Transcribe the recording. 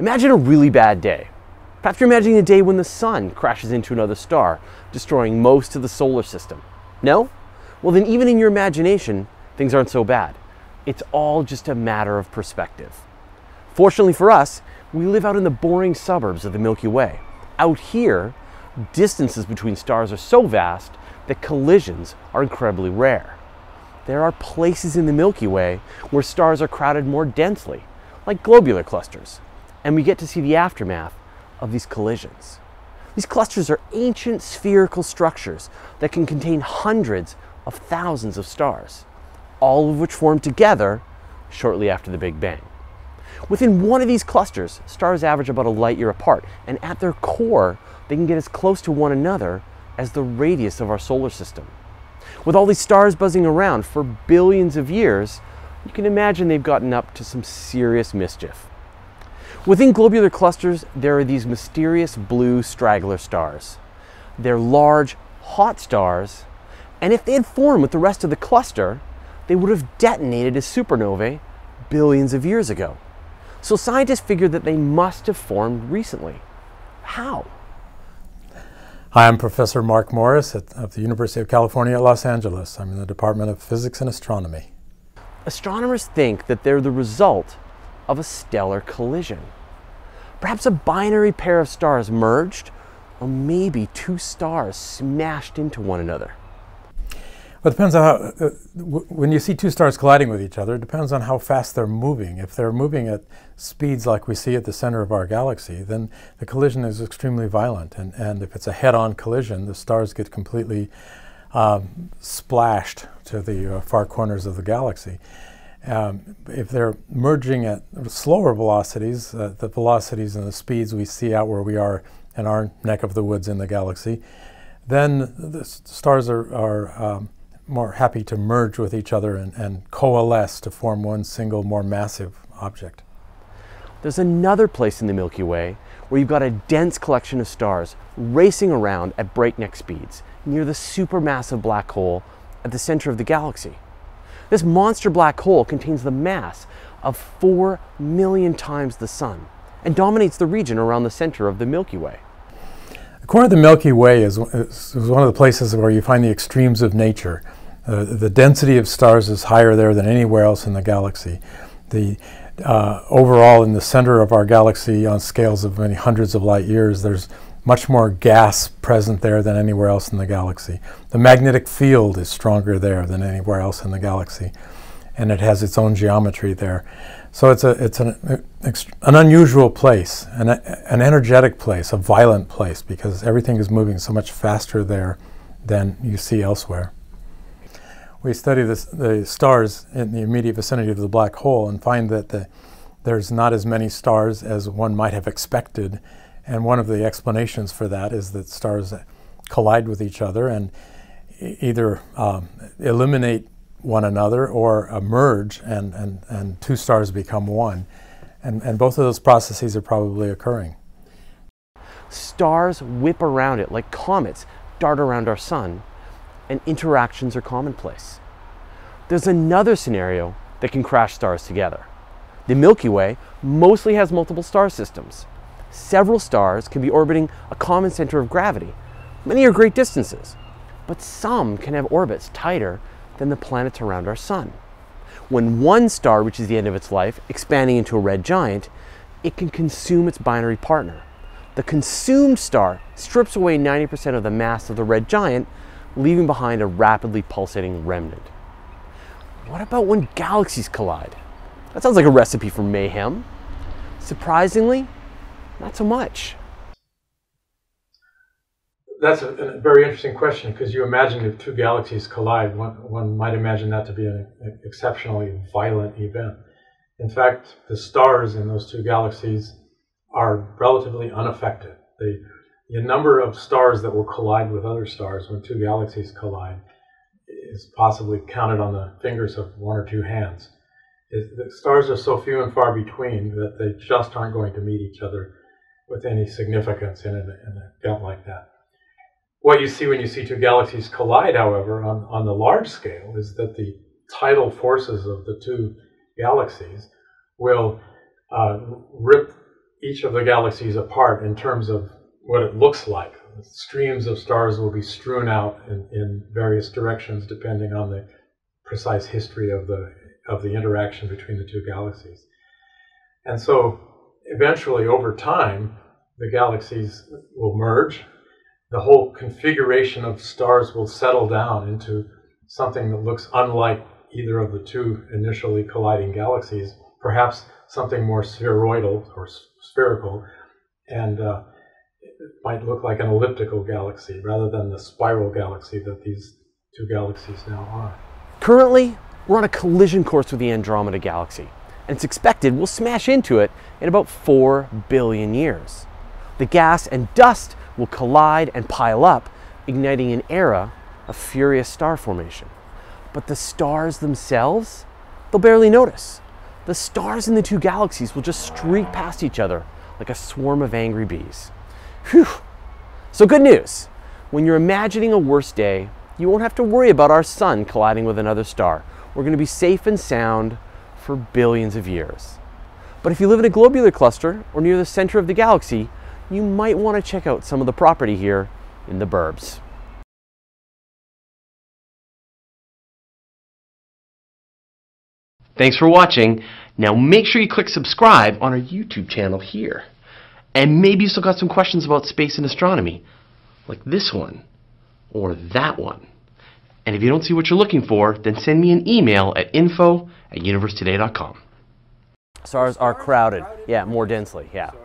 Imagine a really bad day. Perhaps you're imagining a day when the sun crashes into another star, destroying most of the solar system. No? Well, then even in your imagination, things aren't so bad. It's all just a matter of perspective. Fortunately for us, we live out in the boring suburbs of the Milky Way. Out here, distances between stars are so vast that collisions are incredibly rare. There are places in the Milky Way where stars are crowded more densely, like globular clusters, and we get to see the aftermath of these collisions. These clusters are ancient spherical structures that can contain hundreds of thousands of stars, all of which formed together shortly after the Big Bang. Within one of these clusters, stars average about a light year apart, and at their core, they can get as close to one another as the radius of our solar system. With all these stars buzzing around for billions of years, you can imagine they've gotten up to some serious mischief. Within globular clusters, there are these mysterious blue straggler stars. They're large, hot stars, and if they had formed with the rest of the cluster, they would have detonated as supernovae billions of years ago. So scientists figured that they must have formed recently. How? Hi, I'm Professor Mark Morris at the University of California at Los Angeles. I'm in the Department of Physics and Astronomy. Astronomers think that they're the result of a stellar collision. Perhaps a binary pair of stars merged, or maybe two stars smashed into one another. Well, it depends on how, when you see two stars colliding with each other, it depends on how fast they're moving. If they're moving at speeds like we see at the center of our galaxy, then the collision is extremely violent. And if it's a head-on collision, the stars get completely splashed to the far corners of the galaxy. If they're merging at slower velocities, the velocities and the speeds we see out where we are in our neck of the woods in the galaxy, then the stars are more happy to merge with each other and coalesce to form one single, more massive object. There's another place in the Milky Way where you've got a dense collection of stars racing around at breakneck speeds near the supermassive black hole at the center of the galaxy. This monster black hole contains the mass of 4 million times the Sun and dominates the region around the center of the Milky Way. The core of the Milky Way is one of the places where you find the extremes of nature. The density of stars is higher there than anywhere else in the galaxy. Overall, in the center of our galaxy, on scales of many hundreds of light years, there's much more gas present there than anywhere else in the galaxy. The magnetic field is stronger there than anywhere else in the galaxy, and it has its own geometry there. So it's an unusual place, an energetic place, a violent place, because everything is moving so much faster there than you see elsewhere. We study the stars in the immediate vicinity of the black hole and find that there's not as many stars as one might have expected. And one of the explanations for that is that stars collide with each other and either eliminate one another or merge, and two stars become one. And both of those processes are probably occurring. Stars whip around it like comets dart around our sun, and interactions are commonplace. There's another scenario that can crash stars together. The Milky Way mostly has multiple star systems. Several stars can be orbiting a common center of gravity. Many are great distances, but some can have orbits tighter than the planets around our sun. When one star reaches the end of its life, expanding into a red giant, it can consume its binary partner. The consumed star strips away 90% of the mass of the red giant, leaving behind a rapidly pulsating remnant. What about when galaxies collide? That sounds like a recipe for mayhem. Surprisingly, not so much. That's a very interesting question, because you imagine if two galaxies collide, one might imagine that to be an exceptionally violent event. In fact, the stars in those two galaxies are relatively unaffected. The number of stars that will collide with other stars when two galaxies collide is possibly counted on the fingers of one or two hands. The stars are so few and far between that they just aren't going to meet each other with any significance in an event like that. What you see when you see two galaxies collide, however, on the large scale, is that the tidal forces of the two galaxies will rip each of the galaxies apart in terms of what it looks like. Streams of stars will be strewn out in various directions depending on the precise history of the interaction between the two galaxies. And so eventually, over time, the galaxies will merge. The whole configuration of stars will settle down into something that looks unlike either of the two initially colliding galaxies, perhaps something more spheroidal or spherical, and it might look like an elliptical galaxy rather than the spiral galaxy that these two galaxies now are. Currently, we're on a collision course with the Andromeda Galaxy, and it's expected we'll smash into it in about 4 billion years. The gas and dust will collide and pile up, igniting an era of furious star formation. But the stars themselves, they'll barely notice. The stars in the two galaxies will just streak past each other like a swarm of angry bees. Whew! So good news. When you're imagining a worse day, you won't have to worry about our sun colliding with another star. We're going to be safe and sound for billions of years. But if you live in a globular cluster or near the center of the galaxy, you might want to check out some of the property here in the burbs. Thanks for watching. Now make sure you click subscribe on our YouTube channel here. And maybe you still got some questions about space and astronomy, like this one or that one. And if you don't see what you're looking for, then send me an email at info@universetoday.com. Stars are crowded. Yeah, more densely. Yeah.